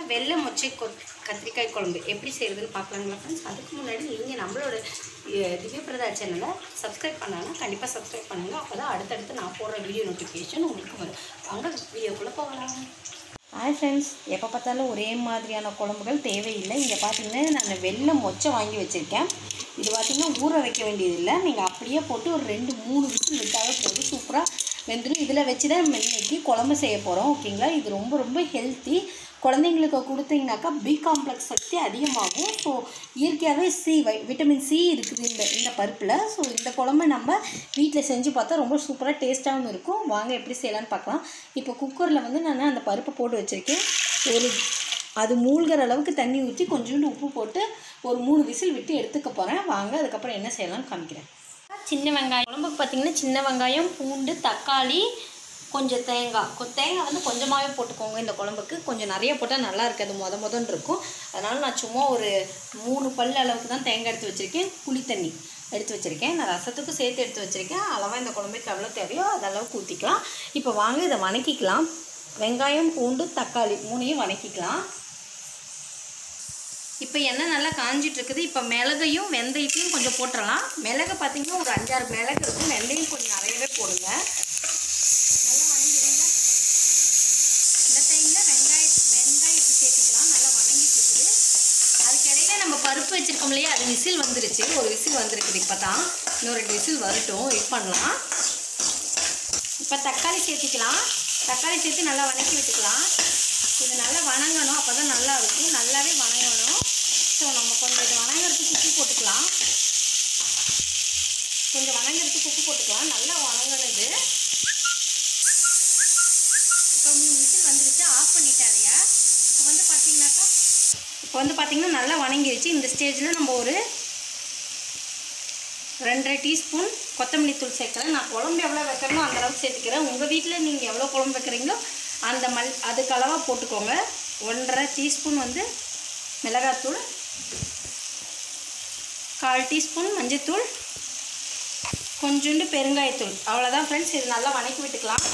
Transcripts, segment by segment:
வெள்ளை மொச்சை கத்திரிக்காய் குழம்பு எப்படி செய்கிறதுன்னு பார்க்கலாங்களா ஃப்ரெண்ட்ஸ். அதுக்கு முன்னாடி நீங்கள் நம்மளோட திவ்யபிரதா சேனலை சப்ஸ்கிரைப் பண்ணாங்கன்னா கண்டிப்பாக சப்ஸ்கிரைப் பண்ணுங்கள். அப்போ தான் அடுத்தடுத்து நான் போடுற வீடியோ நோட்டிஃபிகேஷன் உங்களுக்கு வரும். வாங்க வீடியோக்குள்ளே போகலாம். ஹாய் ஃப்ரெண்ட்ஸ், எப்போ பார்த்தாலும் ஒரே மாதிரியான குழம்புகள் தேவையில்லை. இங்கே பார்த்தீங்கன்னா நான் வெள்ளை மொச்சை வாங்கி வச்சுருக்கேன். இது பார்த்திங்கன்னா ஊற வைக்க வேண்டியதில்லை. நீங்கள் அப்படியே போட்டு ஒரு 2-3 விசில் விட்டாவே போதும், சூப்பராக வெந்துடும். இதில் வச்சு தான் நம்ம இன்றைக்கி குழம்பு செய்ய போகிறோம். ஓகேங்களா, இது ரொம்ப ரொம்ப ஹெல்த்தி. குழந்தைங்களுக்கு கொடுத்தீங்கன்னாக்கா பி காம்ப்ளெக்ஸ் சக்தி அதிகமாகும். ஸோ இயற்கையாகவே விட்டமின் சி இருக்குது இந்த பருப்பில். ஸோ இந்த குழம்பு நம்ம வீட்டில் செஞ்சு பார்த்தா ரொம்ப சூப்பராக டேஸ்ட்டாகவும் இருக்கும். வாங்க எப்படி செய்யலான்னு பார்க்கலாம். இப்போ குக்கரில் வந்து நான் அந்த பருப்பை போட்டு வச்சுருக்கேன். அது மூழ்கிற அளவுக்கு தண்ணி ஊற்றி கொஞ்சோண்டு உப்பு போட்டு ஒரு 3 விசில் விட்டு எடுத்துக்க போகிறேன். வாங்க அதுக்கப்புறம் என்ன செய்யலாம்னு காமிக்கிறேன். சின்ன வெங்காயம் குழம்புக்கு பார்த்திங்கன்னா சின்ன வெங்காயம், பூண்டு, தக்காளி, கொஞ்சம் தேங்காய் வந்து கொஞ்சமாகவே போட்டுக்கோங்க. இந்த குழம்புக்கு கொஞ்சம் நிறைய போட்டால் நல்லா இருக்காது, மொதன்னு இருக்கும். அதனால் நான் சும்மா ஒரு 3 பல் அளவுக்கு தான் தேங்காய் எடுத்து வச்சுருக்கேன். புளி தண்ணி எடுத்து வச்சுருக்கேன். நான் ரசத்துக்கு சேர்த்து எடுத்து வச்சுருக்கேன். அளவாக இந்த குழம்புக்கு எவ்வளோ தேவையோ அதளவுக்கு ஊற்றிக்கலாம். இப்போ வாங்க இதை வணக்கிக்கலாம். வெங்காயம், பூண்டு, தக்காளி 3ஐயும் வணக்கிக்கலாம். இப்போ எண்ணெய் நல்லா காஞ்சிட்ருக்குது. இப்போ மிளகையும் வெந்தயத்தையும் கொஞ்சம் போட்டுடலாம். மிளகு பார்த்திங்கன்னா ஒரு 5-6 மிளகு இருக்கும். வெந்தயம் கொஞ்சம் நிறையவே போடுங்க. நல்லா வணங்கிடுங்க. இந்த டைமில் வெங்காயத்தை சேர்த்துக்கலாம். நல்லா வணங்கிட்டு இருக்குது. அதுக்கிடையில் நம்ம பருப்பு வச்சுருக்கோம் இல்லையா, அது விசில் வந்துருச்சு. ஒரு விசில் வந்துருக்குது. இப்போ தான் இன்னொரு 2 விசில் வரட்டும், வெயிட் பண்ணலாம். இப்போ தக்காளி சேர்த்துக்கலாம். தக்காளி சேர்த்து நல்லா வணக்கி விட்டுக்கலாம். இது நல்லா வணங்கணும், அப்போ தான் நல்லா இருக்கும். நல்லாவே வணங்கணும். ஸோ நம்ம கொஞ்சம் இது வணங்கிறதுக்கு உப்பு போட்டுக்கலாம். நல்லா வணங்கணுது. இப்போ 3 விசில் வந்துருச்சு. ஆஃப் பண்ணிட்டாருங்க. இப்போ வந்து பார்த்திங்கன்னா நல்லா வணங்கிருச்சு. இந்த ஸ்டேஜில் நம்ம ஒரு 2.5 டீஸ்பூன் கொத்தமல்லி தூள் சேர்க்குறேன். நான் குழம்பு எவ்வளோ வைக்கிறேனோ அந்த அளவுக்கு சேர்த்துக்கிறேன். உங்கள் வீட்டில் நீங்கள் எவ்வளோ குழம்பு வைக்கிறீங்களோ அந்த அதுக்கு அளவாக போட்டுக்கோங்க. 1.5 டீஸ்பூன் வந்து மிளகாத்தூள், 1/4 டீஸ்பூன் மஞ்சத்தூள், கொஞ்சோண்டு பெருங்காயத்தூள். அவ்வளோதான் ஃப்ரெண்ட்ஸ். இது நல்லா வணக்கி விட்டுக்கலாம்.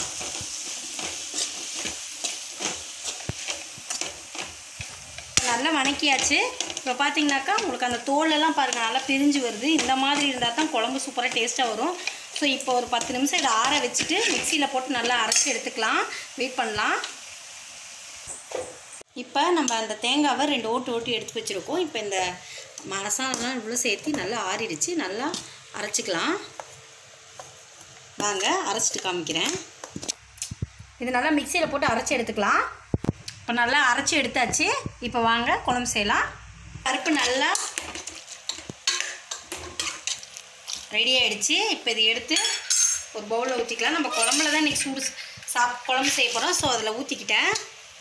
நல்லா வணக்கியாச்சு. இப்போ பார்த்தீங்கன்னாக்கா உங்களுக்கு அந்த தோலெல்லாம் பாருங்கள் நல்லா பிரிஞ்சு வருது. இந்த மாதிரி இருந்தால் தான் குழம்பு சூப்பராக டேஸ்ட்டாக வரும். ஸோ இப்போ ஒரு 10 நிமிஷம் இதை ஆற வச்சுட்டு மிக்சியில் போட்டு நல்லா அரைச்சி எடுத்துக்கலாம். வெயிட் பண்ணலாம். இப்போ நம்ம அந்த தேங்காவை 2 ஓட்டு எடுத்து வச்சுருக்கோம். இப்போ இந்த மசாலாலாம் இவ்வளோ சேர்த்து நல்லா ஆறிடுச்சு. நல்லா அரைச்சிக்கலாம். வாங்க அரைச்சிட்டு காமிக்கிறேன். இது நல்லா மிக்சியில் போட்டு அரைச்சி எடுத்துக்கலாம். இப்போ நல்லா அரைச்சி எடுத்தாச்சு. இப்போ வாங்க குழம்பு செய்யலாம். பருப்பு நல்லா ரெடி ஆகிடுச்சு. இப்போ இது எடுத்து ஒரு பவுலில் ஊற்றிக்கலாம். நம்ம குழம்புல தான் இன்றைக்கி குழம்பு செய்ய போகிறோம். ஸோ அதில் ஊற்றிக்கிட்டேன்.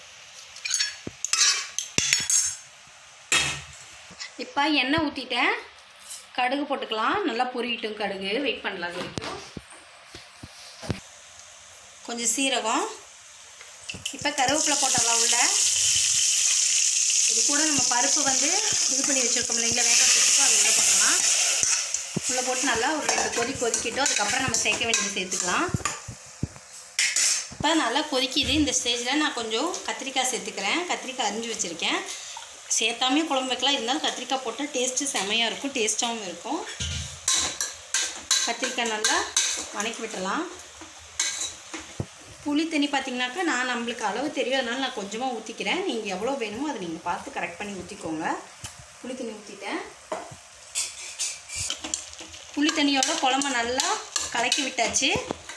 இப்போ எண்ணெய் ஊற்றிட்டேன். கடுகு போட்டுக்கலாம். நல்லா பொரியிட்டும் கடுகு. வெயிட் பண்ணலாம். அது வரைக்கும் கொஞ்சம் சீரகம். இப்போ கருவேப்பிலை போட்டலாம் உள்ள. இது கூட நம்ம பருப்பு வந்து இது பண்ணி வச்சுருக்கோம் இல்லைங்களா, வேக வச்சுருக்கோம், அது உள்ளே போட்டலாம். உள்ளே போட்டு நல்லா ஒரு 2 கொதிக்கிட்டோம். அதுக்கப்புறம் நம்ம சேர்க்க வேண்டியது சேர்த்துக்கலாம். இப்போ நல்லா கொதிக்கிது. இந்த ஸ்டேஜில் நான் கொஞ்சம் கத்திரிக்காய் சேர்த்துக்கிறேன். கத்திரிக்காய் அரிஞ்சு வச்சுருக்கேன். சேர்த்தாமே குழம்பு வைக்கலாம். இருந்தாலும் கத்திரிக்காய் போட்டால் டேஸ்ட்டு செம்மையாக இருக்கும், டேஸ்ட்டாகவும் இருக்கும். கத்திரிக்காய் நல்லா வணக்கி விட்டலாம். புளி தண்ணி பார்த்திங்கனாக்கா நம்மளுக்கு அளவு தெரியும், அதனால் நான் கொஞ்சமாக ஊற்றிக்கிறேன். நீங்கள் எவ்வளோ வேணுமோ அதை நீங்கள் பார்த்து கரெக்ட் பண்ணி ஊற்றிக்கோங்க. புளி தண்ணி ஊற்றிட்டேன். புளி தண்ணியோட குழம்பு நல்லா கலக்கி விட்டாச்சு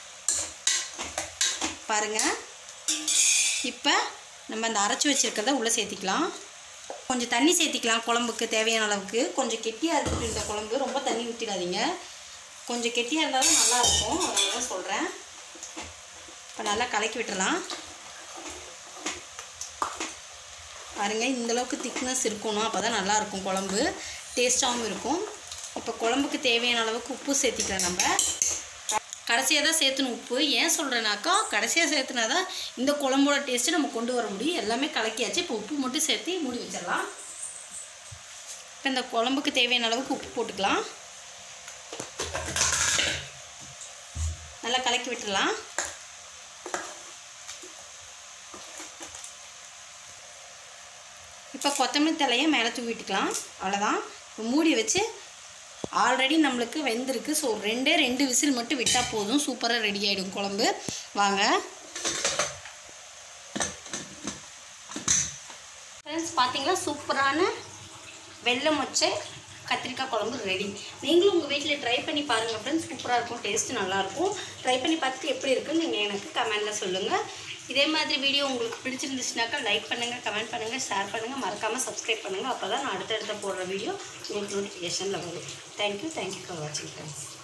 பாருங்கள். இப்போ நம்ம அந்த அரைச்சி வச்சுருக்கிறத உள்ளே சேர்த்திக்கலாம். கொஞ்சம் தண்ணி சேர்த்திக்கலாம். குழம்புக்கு தேவையான அளவுக்கு. கொஞ்சம் கெட்டியாக இருக்குது இந்த குழம்பு. ரொம்ப தண்ணி ஊற்றிடாதீங்க. கொஞ்சம் கெட்டியாக இருந்தாலும் நல்லாயிருக்கும், அதனால தான் சொல்கிறேன். இப்போ நல்லா கலக்கி விட்டுடலாம். பாருங்கள், இந்தளவுக்கு திக்னஸ் இருக்கணும். அப்போ தான் நல்லாயிருக்கும் குழம்பு, டேஸ்ட்டாகவும் இருக்கும். இப்போ குழம்புக்கு தேவையான அளவுக்கு உப்பு சேர்த்திக்கலாம். நம்ம கடைசியாக தான் சேர்த்துணும் உப்பு. ஏன் சொல்கிறேன்னாக்கா, கடைசியாக சேர்த்துனா தான் இந்த குழம்போட டேஸ்ட்டு நம்ம கொண்டு வர முடியும். எல்லாமே கலக்கியாச்சு. இப்போ உப்பு மட்டும் சேர்த்து மூடி வச்சிடலாம். இப்போ இந்த குழம்புக்கு தேவையான அளவுக்கு உப்பு போட்டுக்கலாம். நல்லா கலக்கி விட்டுடலாம். இப்போ கொத்தமல்லி தலையை மேலே தூவிட்டுக்கலாம். அவ்வளோதான். மூடி வச்சு ஆல்ரெடி நம்மளுக்கு வெந்திருக்கு. ஸோ 2 விசில் மட்டும் விட்டால் போதும். சூப்பராக ரெடி ஆகிடும் குழம்பு. வாங்க ஃப்ரெண்ட்ஸ், பார்த்தீங்களா சூப்பரான வெள்ளை மொச்சை கத்திரிக்காய் குழம்பு ரெடி. நீங்களும் உங்கள் வீட்டில் ட்ரை பண்ணி பாருங்கள் ஃப்ரெண்ட்ஸ். சூப்பராக இருக்கும், டேஸ்ட்டு நல்லாயிருக்கும். ட்ரை பண்ணி பார்த்துட்டு எப்படி இருக்குன்னு நீங்கள் எனக்கு கமெண்டில் சொல்லுங்கள். இதே மாதிரி வீடியோ உங்களுக்கு பிடிச்சிருந்துச்சுனாக்கா லைக் பண்ணுங்கள், கமெண்ட் பண்ணுங்கள், ஷேர் பண்ணுங்கள், மறக்காமல் சப்ஸ்கிரைப் பண்ணுங்கள். அப்போ தான் நான் அடுத்தடுத்த போடுற வீடியோ உங்களுக்கு நோட்டிஃபிகேஷனில் வரும். தேங்க்யூ ஃபார் வாட்சிங் ஃப்ரெண்ட்ஸ்.